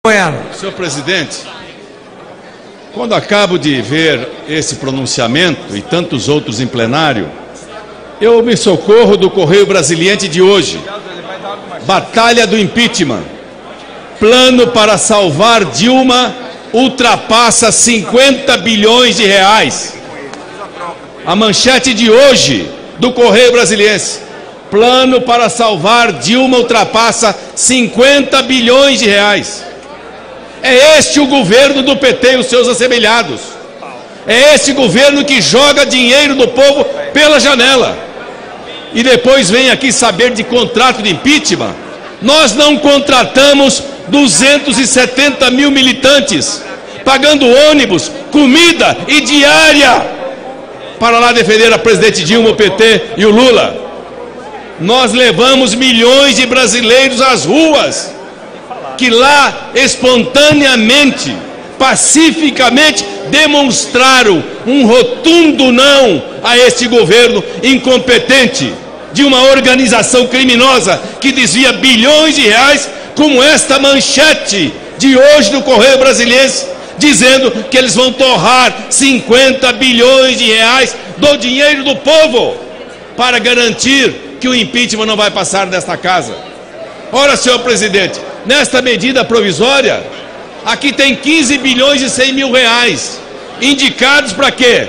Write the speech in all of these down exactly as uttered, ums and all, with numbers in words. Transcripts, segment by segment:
Senhor presidente, quando acabo de ver esse pronunciamento e tantos outros em plenário, eu me socorro do Correio Brasiliense de hoje. Batalha do impeachment. Plano para salvar Dilma ultrapassa cinquenta bilhões de reais. A manchete de hoje do Correio Brasiliense. Plano para salvar Dilma ultrapassa cinquenta bilhões de reais. É este o governo do P T e os seus assemelhados. É este governo que joga dinheiro do povo pela janela. E depois vem aqui saber de contrato de impeachment. Nós não contratamos duzentos e setenta mil militantes, pagando ônibus, comida e diária, para lá defender a presidente Dilma, o P T e o Lula. Nós levamos milhões de brasileiros às ruas, que lá espontaneamente, pacificamente demonstraram um rotundo não a este governo incompetente de uma organização criminosa que desvia bilhões de reais, como esta manchete de hoje do Correio Brasiliense, dizendo que eles vão torrar cinquenta bilhões de reais do dinheiro do povo para garantir que o impeachment não vai passar desta casa. Ora, senhor presidente, nesta medida provisória, aqui tem quinze bilhões e cem mil reais, indicados para quê?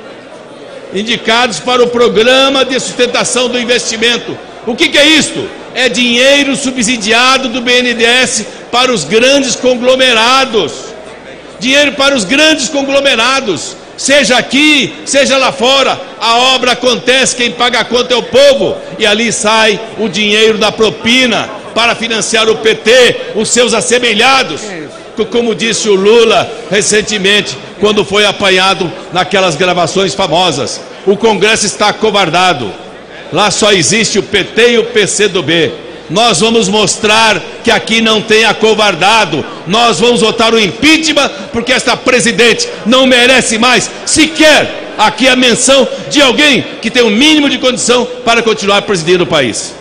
Indicados para o Programa de Sustentação do Investimento. O que, que é isto? É dinheiro subsidiado do B N D E S para os grandes conglomerados. Dinheiro para os grandes conglomerados, seja aqui, seja lá fora. A obra acontece, quem paga a conta é o povo, e ali sai o dinheiro da propina para financiar o P T, os seus assemelhados, como disse o Lula recentemente, quando foi apanhado naquelas gravações famosas. O Congresso está acovardado, lá só existe o P T e o P C do B. Nós vamos mostrar que aqui não tem acovardado. Nós vamos votar o impeachment, porque esta presidente não merece mais sequer aqui a menção de alguém que tem o mínimo de condição para continuar presidindo o país.